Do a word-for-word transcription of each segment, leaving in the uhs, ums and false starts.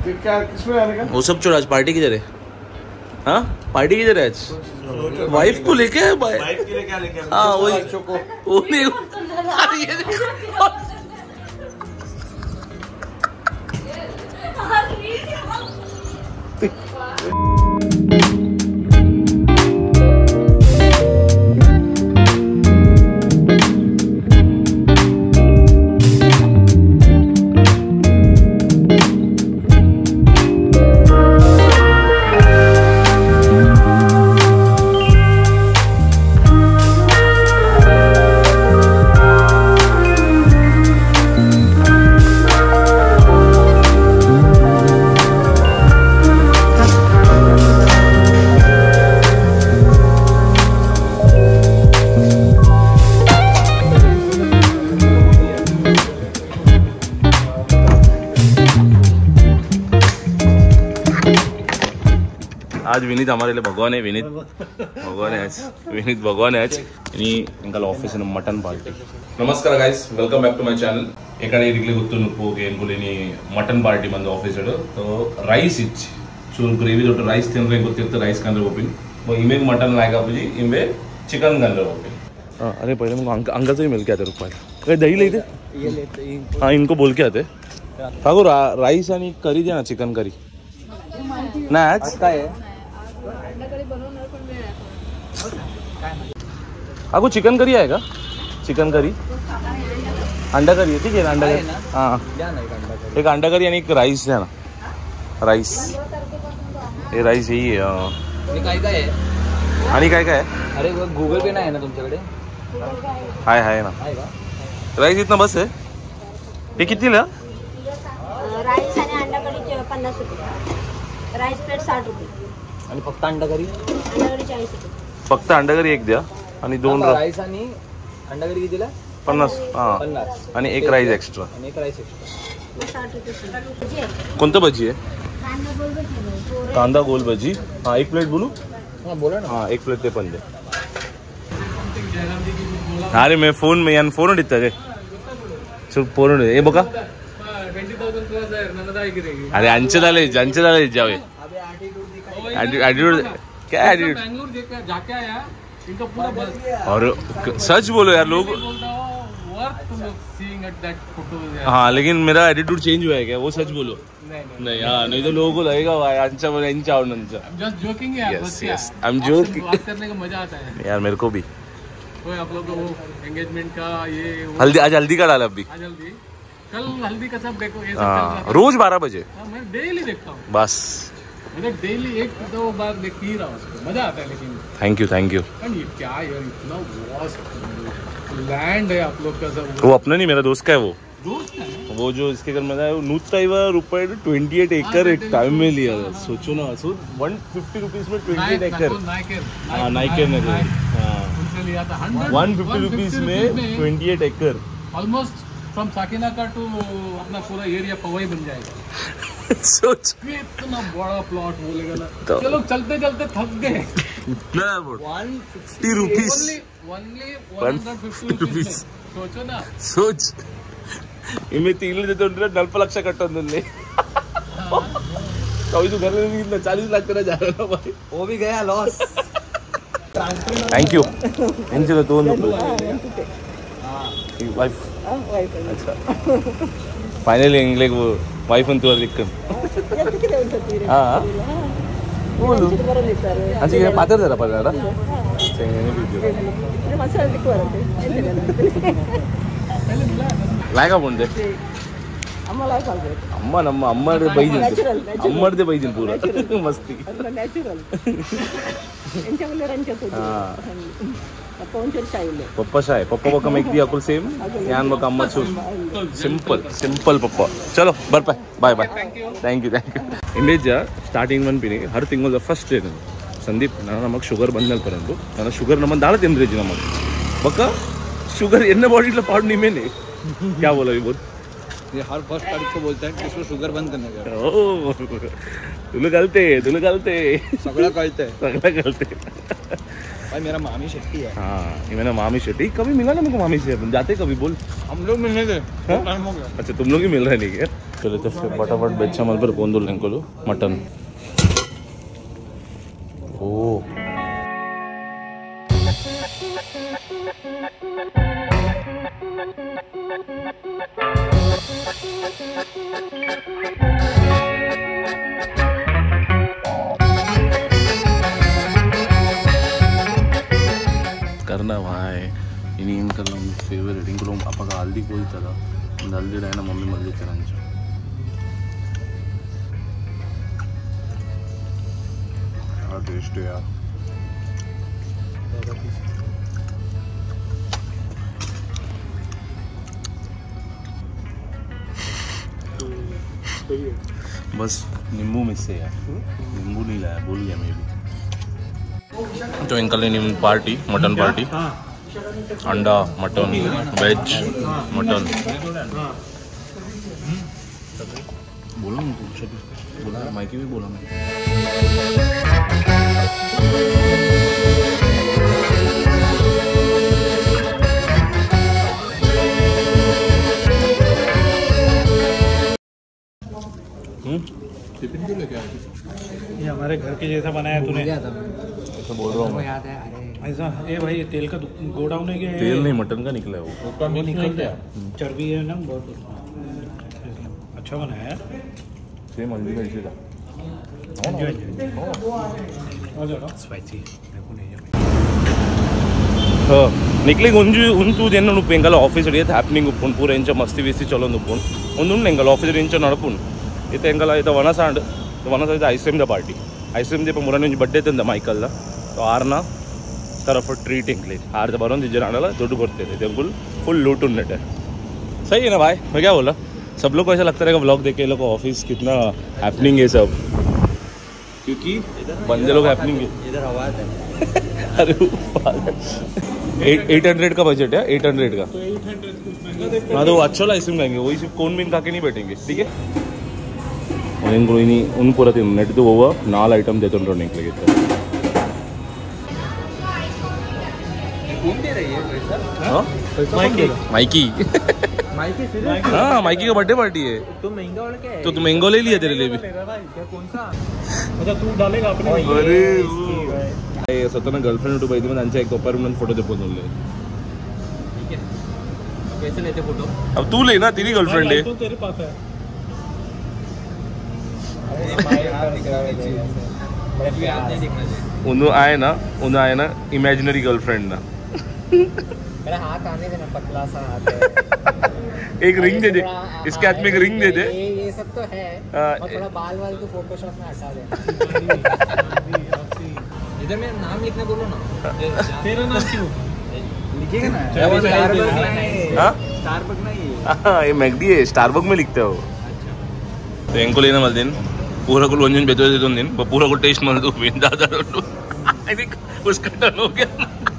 क्या किसमें आने का? वो सब छोड़, आज पार्टी किधर है? हाँ पार्टी किधर है आज? वाइफ को लेके वाइफ के लिए क्या लेके? हाँ वही वो नहीं आज विनीत हमारे लिए भगवान है. विनीत भगवान है आज. विनीत भगवान है आज. आणि इंका ऑफिस इन मटन पार्टी. नमस्कार guys, welcome back to my channel. एकड़े इडली गुत्तु नुप्पु एनकुलिनी मटन पार्टी मंद ऑफिस तो रईस इच्చి चूर ग्रेवी दो रईस तिंद्रे गोत्तिरुत्ते रईस कंड्रे ओपिन इमे मटन लायका पूजी इमे चिकन कंड्रे ओपिन. अरे पहले मुझे अंक अंकल से ही मिल के आते रुक पाए. दही लेते ये लेते. हाँ इनको बोल के आते काकू राईस आणि करी दे ना, चिकन करी ना आज काय आहे. आपको चिकन करी आहे का? चिकन करी अंडा करी आहे. ठीक आहे ना अंडा करी. हाँ एक अंडा करी आणि एक राईस द्या ना. राईस हे राईस ही काय काय आहे आणि काय काय आहे. अरे गूगल पे नाही आहे ना तुमच्याकडे? हाय हाय ना. राईस इतना बस आहे. हे कितीला? राईस आणि अंडा करी पन्नास रुपये. राईस प्लेट साठ रुपये. आणि फक्त अंडा करी? अंडा करी चाळीस रुपये. फक्त अंडा करी एक द्या आणि दोन राईस आणि अंडा करी कितीला? पन्नास. हां पन्नास आणि एक राईस एक्स्ट्रा. आणि एक राईस एक्स्ट्रा साठ रुपये. कोणतं भजी आहे? कांदा गोल भजी. कांदा गोल भजी. हाँ एक प्लेट बोलू? हाँ बोला ना. हाँ एक प्लेट ते पण दे. अरे मैं फोन में यान फोन इतना रे चल फोन ये बघा. अरे अंचलाले अंचलाले जावे एटीट्यूड क्या एटीट्यूड. बैंगलोर जाके आया इनका पूरा बस. और सच बोलो यार लोग. हाँ लेकिन मेरा एटीट्यूड चेंज हुआ है क्या? वो सच बोलो. नहीं नहीं हाँ नहीं तो लोगों को लगेगा अंचा बोले इंचा और नंचा. जस्ट जोकिंग है. Yes yes I am joking. बात करने का मजा आता है यार मेरे को भी. तो आप लोग को वो एंगेजमेंट का ये हल्दी आज हल्दी का डाला अभी. आज हल्दी कल हल्दी का सब देखो ये सब हाँ रोज बारह बजे. हाँ मैं डेली देखता हूँ. बस मैंने डेली एक दो बार देख ही रहा हूँ. मजा आता है. लेकिन थैंक यू थैंक यू. ये क्या यार इतना वास्ट लैंड है आप लोग का सब. वो अपना नहीं मेरा दोस्त का है. वो दोस्त है वो जो इसके घर में था नूता रुपये ट्वेंटी एट एकड़ एक टाइम में लिया था. सोचो ना. सो वन फिफ्टी रुपीज में ट्वेंटी एट एकड़. हाँ नाइकर ने लिया था. वन फिफ्टी रुपीज में twenty eight acre. Almost from Sakinaka to अपना पूरा एरिया पवई बन जाएगा. सोच इतना बड़ा प्लॉट बोलेगा ना. चलो चलते चलते थक गए. One fifty rupees one fifty rupees. सोचो ना. सोच इमे तीन देते नल्प लक्ष कट्टे कभी तू घर में चालीस लाख तेरा जा रहा ना भाई. वो भी गया लॉस. Thank you. इनसे तो वाइफ. अच्छा फाइनली इंग्लिश वो वाइफ अंतु लिखन. हाँ बोलू अच्छा ये पातर जरा पडला लायका बोलते. अम्मा नम्म अम्मा बैजिन अम्मा बैजिन पूरा मस्ती. पप्पा शाय पप्पा बका मेक दी अकुल सेम यान बका अम्मा चू सिंपल सिंपल पप्पा. चलो बर bye bye bye. Thank you thank you. India starting one पिनी हर तिंगल फर्स्ट डे संदीप ना नमक शुगर बंद परंतु ना शुगर नमक दाल तिंद्रे नमक बका शुगर एन्न बॉडी पाउड निमे ने क्या बोला ये बोल. ये हर फर्स्ट तारीख को बोलता है कि इसको शुगर बंद करने का. ओ तुला कळते तुला कळते सगळं कळते सगळं कळते. भाई मेरा मामी शेट्टी है. हाँ ये मेरा मामी शेट्टी. कभी मिला ना मुझको मामी से. जाते कभी बोल. हम लोग मिलने थे. अच्छा तुम लोग ही मिल रहे नहीं क्या? पहले तो फिर फटाफट बेचा मल पर पोंदुल लेंकोलू मटन ओ करना भाई ini kalau favorite ini kalau apakah Aldi kau itu ada Aldi dah na mummy mali teranca ah taste ya बस नींबू मिस है यार नींबू नहीं लाया भूल गया मैं भी तो अंकल ने पार्टी मटन पार्टी अंडा मटन वेज मटन बोला ना कुछ बोला माइकी भी बोला मैं टिफिन क्यों लेके आया? ये हमारे घर के जैसा बनाया तूने। ऐसा बोल रहा हूँ मैं याद है ऐसा ये भाई ये तेल का गोडाउन है क्या? तेल नहीं मटन का निकला है वो वो निकल गया चर्बी है ना बहुत अच्छा बनाया है सेम हल्दी का इसी का स्पाइसी निकली उंजु उंतु देन नु पेंगल ऑफिस रेत हैपनिंग उपुन पूरा इंच मस्ती वेसी चलो उपुन उंदुन नेंगल ऑफिस इंच नडपुन इते एंगल इते वनसांड तो वनसांड ಐಸ್ ಕ್ರೀಮ್ ದ ಪಾರ್ಟಿ ಐಸ್ ಕ್ರೀಮ್ ದೀಪ ಮುರನೆ ಬರ್ಡೇ ತಂದ ಮೈಕಲ್ ದ तो ಆರ್ನ तरफ ट्रीट इंकली आर बरोन दिजन आना दुड बरते फुल फुल लूट उन्नट है सही है ना भाई मैं क्या बोला सब लोग को ऐसा लगता रहेगा व्लॉग देखे लोग ऑफिस कितना हैपनिंग है सब क्योंकि बंदे लोग हैपनिंग है इधर आवाज है अरे एट हंड्रेड का बजट है एट हंड्रेड का हाँ तो अच्छा वाला आइसक्रीम खाएंगे वही सिर्फ कोन मीन खा के नहीं बैठेंगे ठीक है उन पूरा तीन नेट तो वो नाल आइटम देते निकलेगी माइकी माइकी हाँ माइकी का बर्थडे पार्टी है तो महंगा वाला क्या है? तो तुम मैंगो ले लिया तेरे लिए भी कौन सा? अच्छा तू डालेगा अपने अरे स्वतः गर्लफ्रेंड उठू पाहिजे मग त्यांच्या एक अपार्टमेंट फोटो दे पोहोचून ले ठीक है कैसे लेते फोटो? अब तू ले ना तेरी गर्लफ्रेंड है तो तेरे पास है उन्हों आए ना उन्हों आए ना इमेजिनरी गर्लफ्रेंड ना मेरा हाथ आने देना पतला सा हाथ है एक रिंग दे दे इसके हाथ में एक रिंग दे दे ये ये सब तो है आ, और थोड़ा बाल वाल तो फोटोशॉप में हटा दे इधर मेरा नाम लिखने बोलो ना तेरा नाम क्यों लिखेगा ना हाँ स्टारबक नहीं हाँ ये मैगडी है स्टारबक में लिखते हो तो इनको लेना मत दिन पूरा को लोंजन बेचो दे तुम दिन पूरा को टेस्ट मत दो दादा आई थिंक उसका टर्न हो गया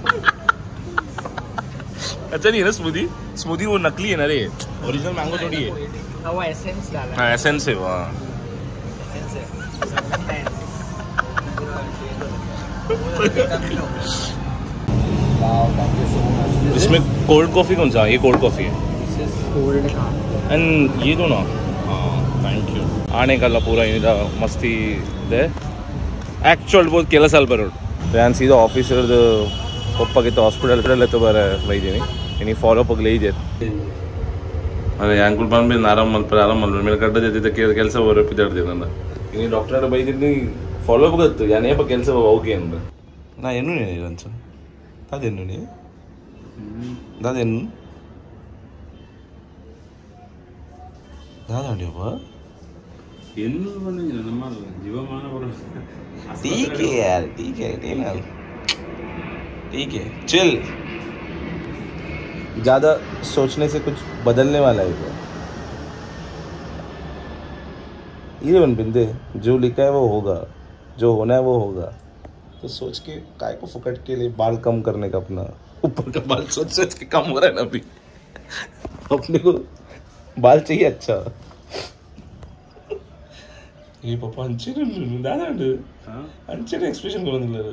अच्छा नहीं है ना स्मूदी स्मूदी वो नकली है ना रे ओरिजिनल मैंगो थोड़ी है हाँ वो एसेंस डाला हाँ एसेंस है वहाँ एसेंस है इसमें कोल्ड कॉफी कौन सा ये कोल्ड कॉफी है कोल्ड हाँ एंड ये दो ना हाँ थैंक यू आने का पूरा इनका मस्ती ಇದೆ ಆ್ಯಕ್ಚುಲ್ ಬೋದು ಕೆಲಸ ಅಲ್ಲಿ ಬರೋದು ನಾನು ಸೀದಾ ಆಫೀಸರ್ದು ಒಪ್ಪಾಗಿತ್ತು ಹಾಸ್ಪಿಟಲ್ ಕಡೆ ಎತ್ತು ಬರ ಬೈದೀನಿ ಇನಿ ಫಾಲೋ ಅಪ್ ಲೇ ಇದೆ ಅದೇ ಆ್ಯಂಕಲ್ ಬಂದು ಬಿದ್ದು ಆರಾಮ್ ಮಲ್ಪರ ಆರಾಮ್ ಮಲ್ಪರ ಮೇಲೆ ಕಡ್ಡ ಜೊತೆ ಕೆಲಸ ಬರೋಪ್ ಇದ್ದಾಡ್ದೆ ನನ್ನ ಇನಿ ಡಾಕ್ಟರ್ ಬೈದಿದ್ದು ಫಾಲೋ ಅಪ್ ಗೊತ್ತು ಯಾನೇಪ ಕೆಲಸ ಓಕೆ ಅಂದ್ರೆ ನಾ ಏನು ನೇನಿಲ್ಲ ಅನ್ಸ ಅದೇನು ನೀ ಅದೇನು दादा ठीक है यार ठीक है ठीक है चिल ज्यादा सोचने से कुछ बदलने वाला है क्या ये बन बिंदे जो लिखा है वो होगा जो होना है वो होगा तो सोच के काय को फुकट के लिए बाल कम करने का अपना ऊपर का बाल सोच सोच के कम हो रहा है ना अभी अपने को बाल चाहिए अच्छा ये पापा अंचे दादा अंचे एक्सप्रेशन करून दिलं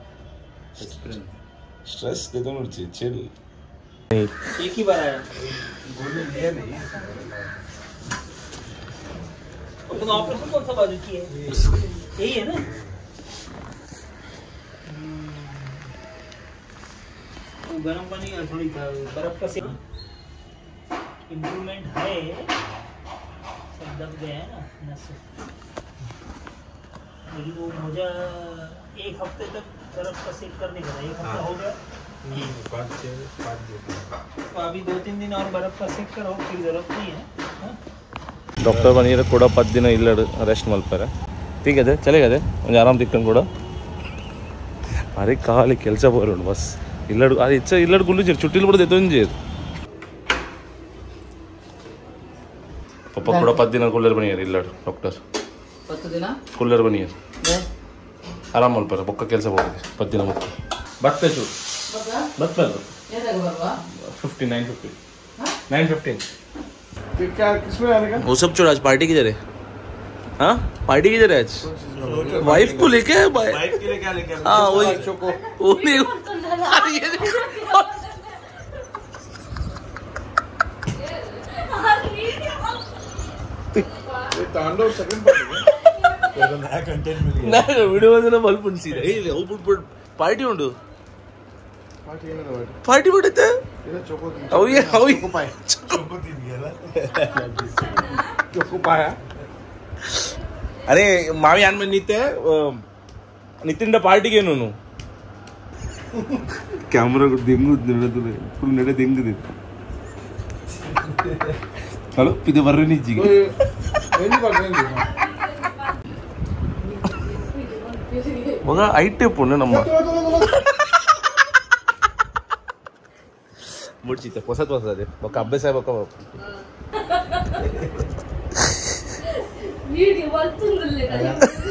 स्ट्रेस देतो ना चिल एक ही बार आया तो ऑपरेशन कौन सा बाजू की है? यही है ना? गर्म पानी थोड़ी बर्फ का इम्प्रूवमेंट है, सब दब गया है ना नस। लेकिन वो मोजा एक हफ्ते तक बर्फ का सेक करने का, एक हफ्ता हो गया तो अभी दो तीन दिन और बर्फ का सेक करो, फिर जरूरत नहीं है। ಡಾಕ್ಟರ್ ಬಂದಿರೋ ಕೂಡ ಪತ್ತು ದಿನ ಇಲ್ಲ ರೆಸ್ಟ್ ಮಲ್ಪಾರೆ ठीक ಇದೆ ಚಲೇಗದೆ ಒಂದು ಆರಾಮ್ ತಿಕ್ಕೊಂಡು ಕೂಡ ಅರೆ ಖಾಲಿ ಕೆಲಸ ಬರೋಣ ಬಸ್ ಇಲ್ಲಡು ಅದು ಇಚ್ಚ ಇಲ್ಲಡು ಗುಂಡು ಜೀರು ಚುಟ್ಟಿಲ್ ಬಿಡದೆ ತೊಂಜೇರು ಪಪ್ಪ ಕೂಡ ಪತ್ತು ದಿನ ಕುಲ್ಲರ್ ಬನಿಯರು ಇಲ್ಲಡು ಡಾಕ್ಟರ್ ಪತ್ತು ದಿನ ಕುಲ್ಲರ್ ಬನಿಯರು ಆರಾಮ್ ಮಲ್ಪಾರೆ ಬೊಕ್ಕ ಕೆಲಸ ಬರೋದು ಪತ್ತು ದಿನ ಮತ್ತೆ ಬರ್ತೇ ಚೂರು ಬರ್ತಲ್ಲ fifty nine fifty nine fifteen क्या किसमें आने का? वो सब छोड़ आज पार्टी किधर है? हाँ पार्टी किधर है आज? वाइफ को लेके वाइफ के लिए क्या लेके आए? हाँ वही वो नहीं ये तांडव सेकंड पार्टी है तो नया कंटेंट मिल गया ना वीडियो में ना बल पुंसी है ये वो पुट पार्टी उंडू पार्टी है ना वाइफ पार्टी पड़ते ये चोको दिन आओ ये आओ ये चोको पाए चोको दिन गया ना चोको पाया अरे मावी आन में नित्य नितिन पार्टी के नूनु कैमरा को देंगु नडे तुले फुल नडे देंगु दे हेलो पिदे वर्रे नहीं जी नहीं कर रहे हैं मगा ಐಟೆ ಪೊಣ್ಣೆ ನಮ್ಮ ಮುಡ್ಚಿತೆ ಹೊಸತ್ ಹೊಸದೆ ಬಕ ಅಭ್ಯಾಸ ಬಕ వీడియో వస్తుందిలే కదా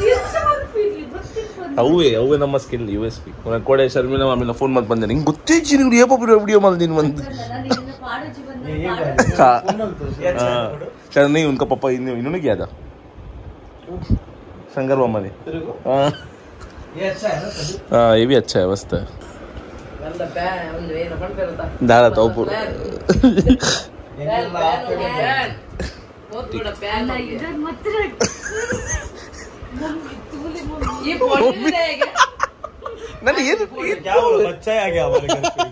ಅವೇ ಅವೇ ನಮ್ಮ ಸ್ಕಿಲ್ ಯು ಎಸ್ ಪಿ ನನ್ನ ಕೋಡೆ ಶರ್ಮಿನ ಆಮೇಲೆ ಫೋನ್ ಮಾಡಿ ಬಂದೆ ನಿಂಗೆ ಗೊತ್ತಿಚ್ಚಿ ನೀವು ಏಪ ವಿಡಿಯೋ ಮಾಡಿದೀನಿ ಒಂದು सर नहीं उनका पापा इन्होंने किया था शंकर मामा ने हाँ ये अच्छा है ना? हाँ ये भी अच्छा है मस्त है दादा तो पूरा इधर मत रख ये पॉइंट रहेगा नहीं ये ये क्या बोलो बच्चा आ गया हमारे घर पे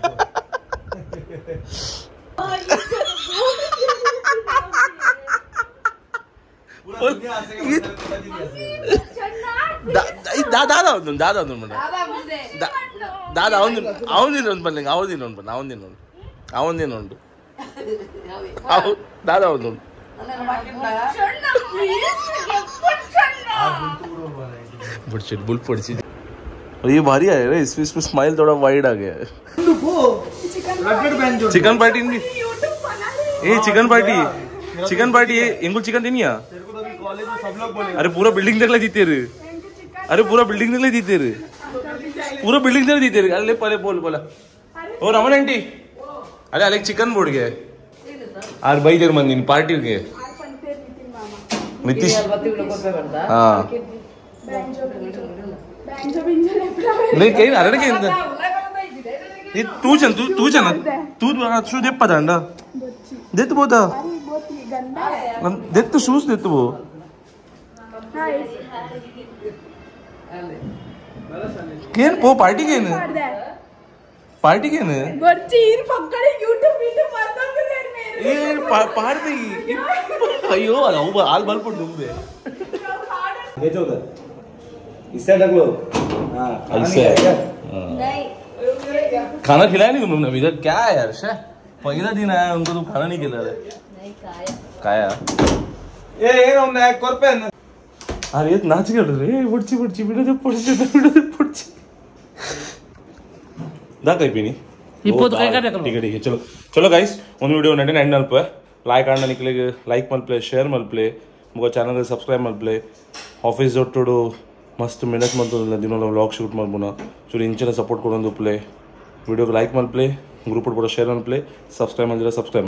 दादा ಒಂದು दादा ಒಂದು ಮನೆ दादा ಅವನು ಅವನಿನ ಒಂದು ಬನ್ನಿ ಅವನಿನ ಒಂದು ಬನ್ನಿ ಅವನಿನ ಒಂದು ಅವನಿನ ಒಂದು ಅವ दादा ಒಂದು बुलशिट बुल पड़ची ये भारी है रे इसमें इसमें स्माइल थोड़ा वाइड आ गया है चिकन पार्टी नहीं ये चिकन पार्टी चिकन पार्टी है इनको चिकन देनी है अरे पूरा बिल्डिंग देख ले जीते रे अरे पूरा बिल्डिंग देख ले जीते रे पूरा बिल्डिंग देख जीते रे अरे पहले बोल बोला ओ रमन आंटी अरे अलग चिकन बोल गया यार भाई देर मंदिर पार्टी के नितीश हाँ नहीं कहीं अरे कहीं ये तू चल तू तू चल तू तू दे पता दे तो बोता दे तो शूज दे तो वो केन वो पार्टी केन पार्टी केन बच्चीर पकड़े यूट्यूब वीडियो मारता तो यार मेरे ये पार दे अयो वाला वो आल बाल पर डूब दे भेजो उधर इससे लग लो हाँ ऐसे नहीं खाना खिलाया नहीं तुम लोग ने अभी तक क्या है यार शे पहला दिन आया उनको तुम खाना नहीं खिला रहे नहीं खाया खाया ये ये ना मैं कोरपेन अरे ये नाच कर रहे बुढ़ची बुढ़ची बिना जब पड़ची बिना जब पड़ची दा कहीं भी नहीं ये पोत काय काय ठीक है ठीक है चलो चलो गाइस ಒಂದು ವಿಡಿಯೋ ನಡೆ ಎಂಡ್ ಅಲ್ಪ ಲೈಕ್ ಆಂಡ ನಿಕ್ಲೆಗೆ ಲೈಕ್ ಮಲ್ಪ್ಲೆ ಶೇರ್ ಮಲ್ಪ್ಲೆ ಮುಗ ಚಾನಲ್ ಸಬ್ಸ್ಕ್ರೈಬ್ ಮಲ್ಪ್ಲೆ ಆಫೀಸ್ ಜೊಟ್ಟುಡು ಮಸ್ತ್ ಮೆಣಸ್ ಮಂತಲ್ಲ ದಿನಲ್ಲ ವ್ಲಾಗ್ ಶೂಟ್ ಮಾಡ್ಬೋಣ ಚೂರು ಇಂಚಿನ ಸಪೋರ್ಟ್ ಕೊಡೊಂದು ಪ್ಲೇ ವಿಡಿಯೋಗೆ ಲೈಕ್ ಮಲ್ಪ್ಲೆ ಗ್ರೂಪ್ ಕೂಡ ಶೇರ್ ಮಲ್ಪ್ಲೆ ಸಬ್ಸ್ಕ್ರೈಬ್ ಮಾಡಿದ್ರೆ ಸಬ್ಸ್ಕ್ರೈಬ್